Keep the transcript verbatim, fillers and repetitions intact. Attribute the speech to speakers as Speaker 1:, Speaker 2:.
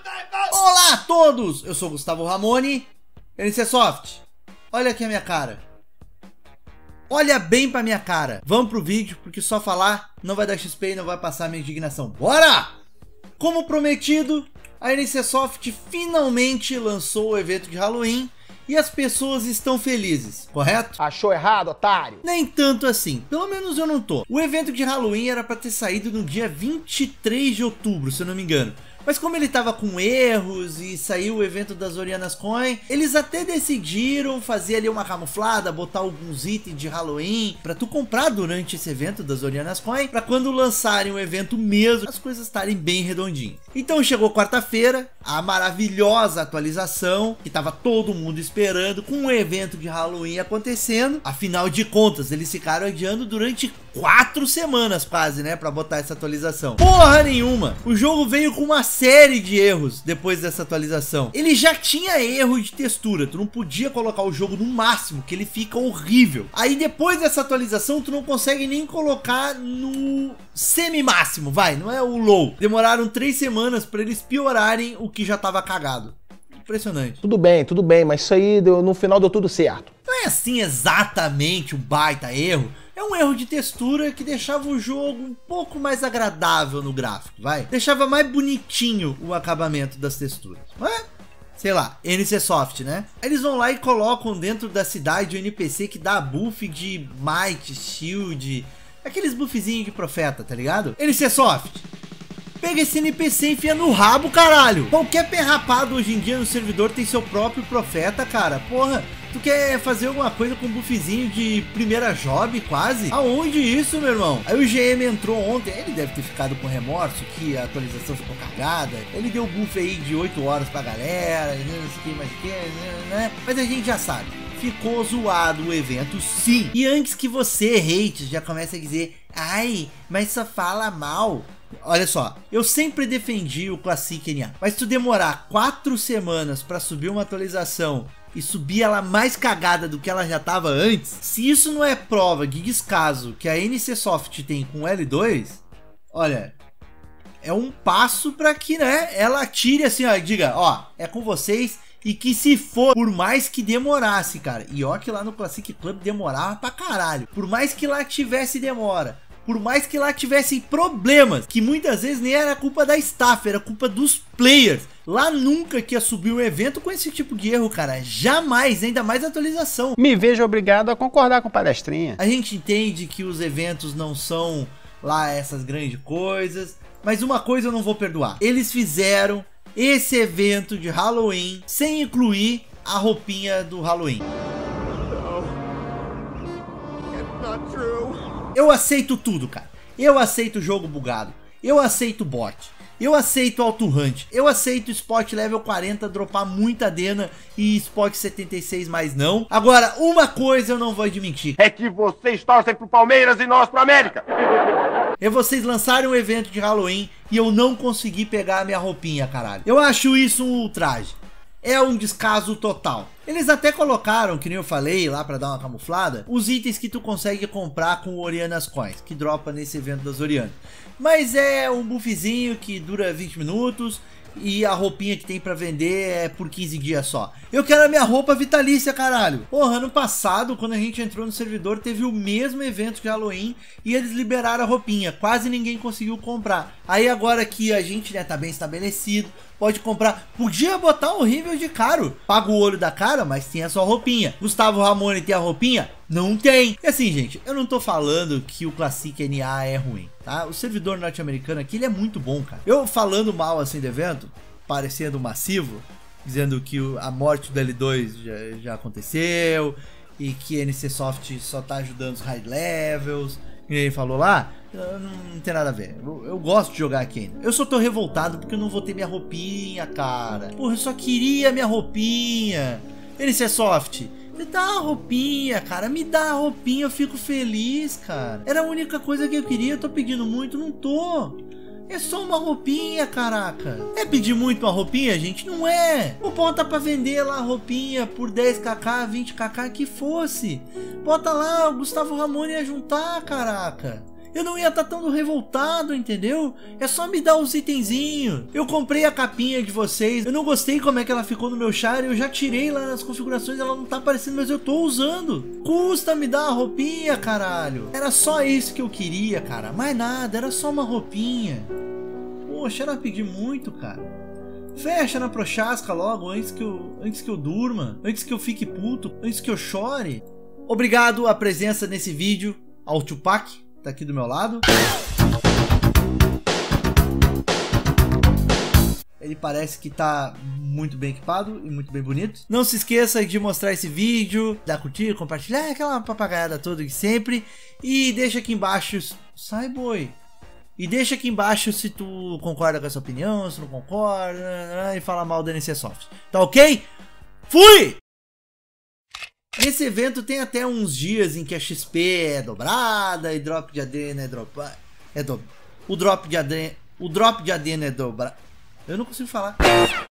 Speaker 1: Olá a todos, eu sou Gustavo Ramoni, NCSoft. Olha aqui a minha cara. Olha bem pra minha cara. Vamos pro vídeo, porque só falar não vai dar X P e não vai passar minha indignação. Bora! Como prometido, a NCSoft finalmente lançou o evento de Halloween e as pessoas estão felizes, correto?
Speaker 2: Achou errado, otário?
Speaker 1: Nem tanto assim, pelo menos eu não tô. O evento de Halloween era pra ter saído no dia vinte e três de outubro, se eu não me engano. Mas como ele tava com erros e saiu o evento das Orianas Coin, eles até decidiram fazer ali uma camuflada, botar alguns itens de Halloween pra tu comprar durante esse evento das Orianas Coin, pra quando lançarem o evento mesmo, as coisas estarem bem redondinhas. Então chegou quarta-feira, a maravilhosa atualização, que tava todo mundo esperando, com o evento de Halloween acontecendo. Afinal de contas, eles ficaram adiando durante quatro semanas quase, né, pra botar essa atualização. Porra nenhuma! O jogo veio com uma série de erros depois dessa atualização. Ele já tinha erro de textura, tu não podia colocar o jogo no máximo, que ele fica horrível. Aí depois dessa atualização, tu não consegue nem colocar no semi-máximo, vai, não é o low. Demoraram três semanas pra eles piorarem o que já tava cagado. Impressionante.
Speaker 2: Tudo bem, tudo bem, mas isso aí deu, no final deu tudo certo.
Speaker 1: Não é assim exatamente um baita erro. É um erro de textura que deixava o jogo um pouco mais agradável no gráfico, vai? Deixava mais bonitinho o acabamento das texturas. Mas, sei lá, NCSoft, né? Eles vão lá e colocam dentro da cidade o N P C que dá buff de Might, Shield, aqueles buffzinhos de profeta, tá ligado? NCSoft, pega esse N P C e enfia no rabo, caralho! Qualquer perrapado hoje em dia no servidor tem seu próprio profeta, cara. Porra, tu quer fazer alguma coisa com buffzinho de primeira job, quase? Aonde isso, meu irmão? Aí o G M entrou ontem, ele deve ter ficado com remorso, que a atualização ficou cagada. Ele deu buff aí de oito horas pra galera, não sei o que mais que, né? Mas a gente já sabe, ficou zoado o evento sim. E antes que você, hate, já comece a dizer, ai, mas só fala mal. Olha só, eu sempre defendi o Classic N A, mas se tu demorar quatro semanas pra subir uma atualização e subir ela mais cagada do que ela já tava antes, se isso não é prova de descaso que a NCSoft tem com o L dois, olha, é um passo pra que, né, ela tire assim, ó, diga, ó, é com vocês. E que se for, por mais que demorasse, cara, e ó que lá no Classic Club demorava pra caralho, por mais que lá tivesse demora, por mais que lá tivessem problemas, que muitas vezes nem era culpa da staff, era culpa dos players. Lá nunca que ia subir um evento com esse tipo de erro, cara. Jamais, ainda mais atualização.
Speaker 2: Me vejo obrigado a concordar com o palestrinha.
Speaker 1: A gente entende que os eventos não são lá essas grandes coisas, mas uma coisa eu não vou perdoar. Eles fizeram esse evento de Halloween sem incluir a roupinha do Halloween. No, it's not true. Eu aceito tudo, cara. Eu aceito jogo bugado. Eu aceito bot. Eu aceito auto hunt. Eu aceito spot level quarenta dropar muita dena e spot setenta e seis mais não. Agora, uma coisa eu não vou admitir.
Speaker 3: É que vocês torcem pro Palmeiras e nós pro América.
Speaker 1: É vocês lançarem um evento de Halloween e eu não consegui pegar a minha roupinha, caralho. Eu acho isso um ultraje. É um descaso total. Eles até colocaram, que nem eu falei lá pra dar uma camuflada, os itens que tu consegue comprar com o Orianas Coins, que dropa nesse evento das Orianas. Mas é um buffzinho que dura vinte minutos e a roupinha que tem pra vender é por quinze dias só. Eu quero a minha roupa vitalícia, caralho. Porra, ano passado, quando a gente entrou no servidor, teve o mesmo evento de Halloween e eles liberaram a roupinha. Quase ninguém conseguiu comprar. Aí agora que a gente, né, tá bem estabelecido, pode comprar. Podia botar horrível de caro. Paga o olho da cara, mas tem a sua roupinha. Gustavo Ramoni tem a roupinha? Não tem. E assim, gente, eu não tô falando que o Classic N A é ruim, tá? O servidor norte-americano aqui, ele é muito bom, cara. Eu falando mal assim do evento, parecendo massivo, dizendo que a morte do L dois já, já aconteceu e que a NCSoft só tá ajudando os high levels, e ele falou lá, não, não tem nada a ver. Eu, eu gosto de jogar aqui ainda. Eu só tô revoltado porque eu não vou ter minha roupinha, cara. Porra, eu só queria minha roupinha. NCSoft, me dá a roupinha, cara. Me dá a roupinha, eu fico feliz, cara. Era a única coisa que eu queria. Eu tô pedindo muito, não tô. É só uma roupinha, caraca. É pedir muito uma roupinha, gente? Não é. Ou bota pra vender lá a roupinha por dez kk, vinte kk, que fosse. Bota lá, o Gustavo Ramoni ia juntar, caraca. eu não ia estar tão revoltado, entendeu? É só me dar os itenzinhos. Eu comprei a capinha de vocês, eu não gostei como é que ela ficou no meu char, eu já tirei lá nas configurações, ela não tá aparecendo, mas eu tô usando. Custa me dar a roupinha, caralho. Era só isso que eu queria, cara, mais nada, era só uma roupinha. Poxa, era pedir muito, cara. Fecha na Prochasca logo, antes que, eu, antes que eu durma, antes que eu fique puto, antes que eu chore. Obrigado a presença nesse vídeo ao Tupac, tá aqui do meu lado. Ele parece que tá muito bem equipado e muito bem bonito. Não se esqueça de mostrar esse vídeo, dar curtir, compartilhar, aquela papagaiada toda de sempre. E deixa aqui embaixo... Sai, boi! E deixa aqui embaixo se tu concorda com essa opinião, se não concorda, e fala mal da N C Soft. Tá ok? Fui! Esse evento tem até uns dias em que a X P é dobrada e drop de adrena é dropa, é do, o drop de adrena, o drop de adrena é dobrado. Eu não consigo falar.